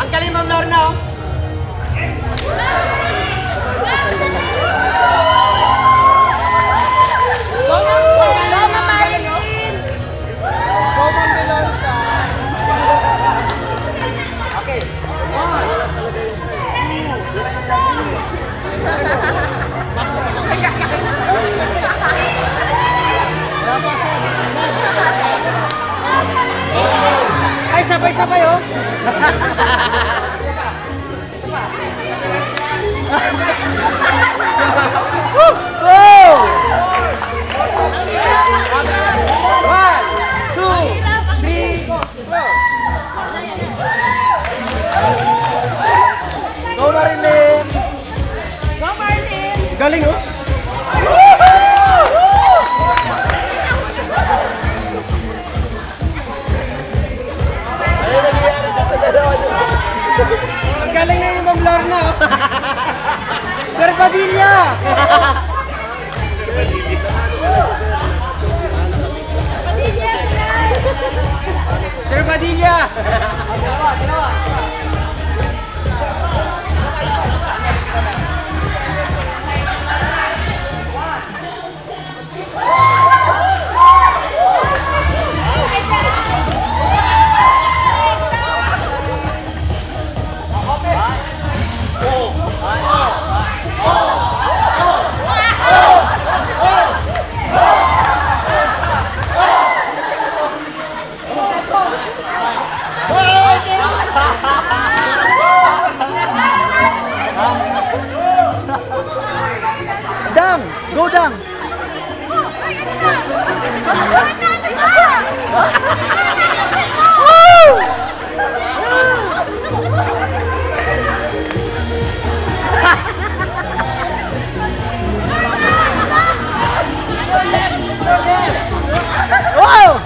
Ang galing, Ma'am Lorna, oh. Okay. Ay, sabay-sabay, oh. Go! 1, 2, 3, go! Go, Marilyn! Go, Marlin! Galing, oh! Ang galing na yung Ma'am Lorna, oh! Sir Padilla! Sir Padilla! Dang! Go, Dang! Wow!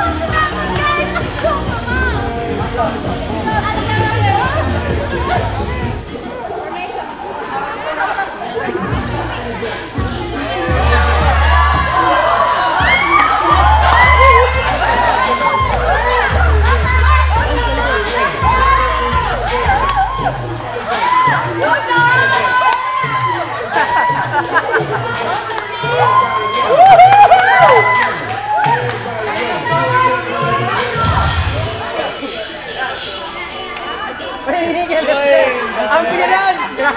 Ang bilan!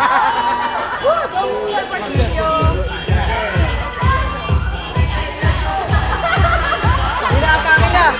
Pinakakin na!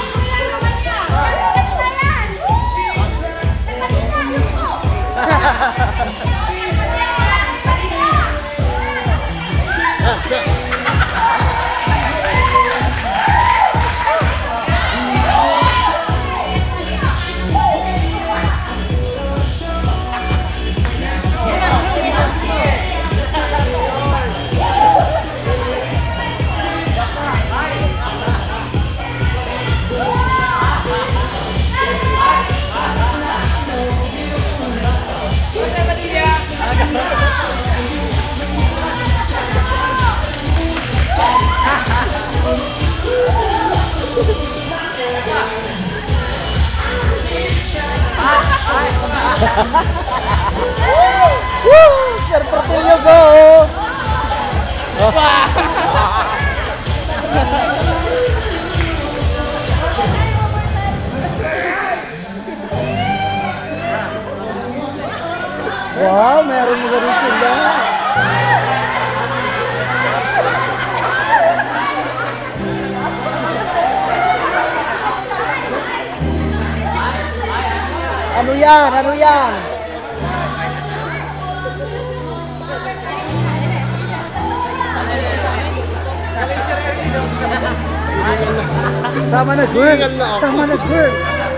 Sir Portillo, go! Wow, meron mo rin sila. Ano yan? Ano yan? Tama na, girl. Tama na, girl.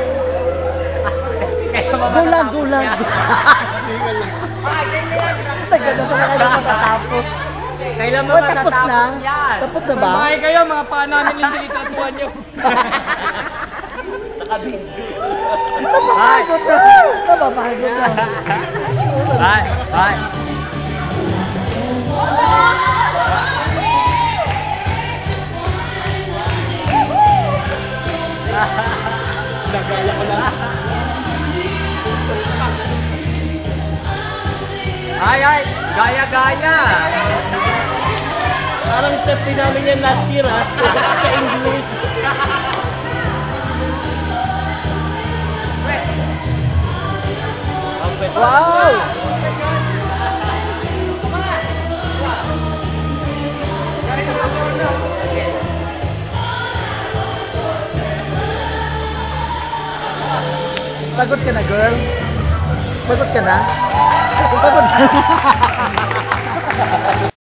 Gulang, gulang. Tagal na pala kayo matatapos. Kailan mo Tapos na? Tapos na ba? Sabay kayo, mga paa namin yung dinitatuan nyo. Nakabidyo. Napapagot na. Napapagot na. Bye. Bye. Nagaya ko lang. Ay, gaya-gaya. Parang step din namin yan last year ha. Sa English. Wow! Pagod ka na, girl? Pagod ka na? Pagod na?